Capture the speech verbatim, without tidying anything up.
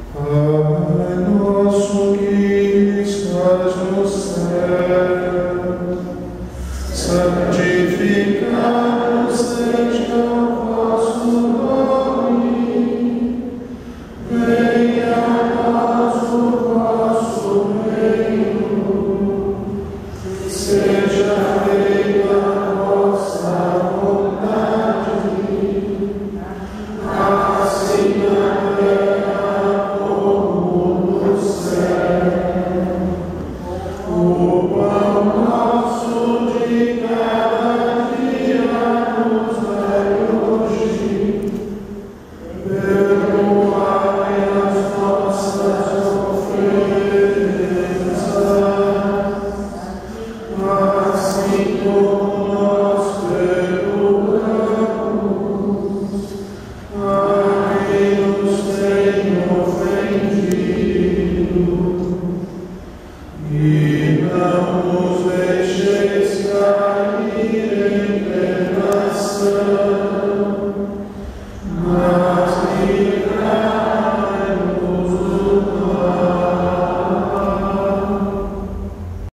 Pai nosso que estás no céu, santificado seja o vosso nome. Venha a nós o vosso reino. Seja feita a vossa vontade, assim na terra como no céu. O pão nosso de cada dia nos dai hoje. Perdoai as nossas ofensas, assim como nós perdoamos a quem nos tem ofendido. E não nos deixeis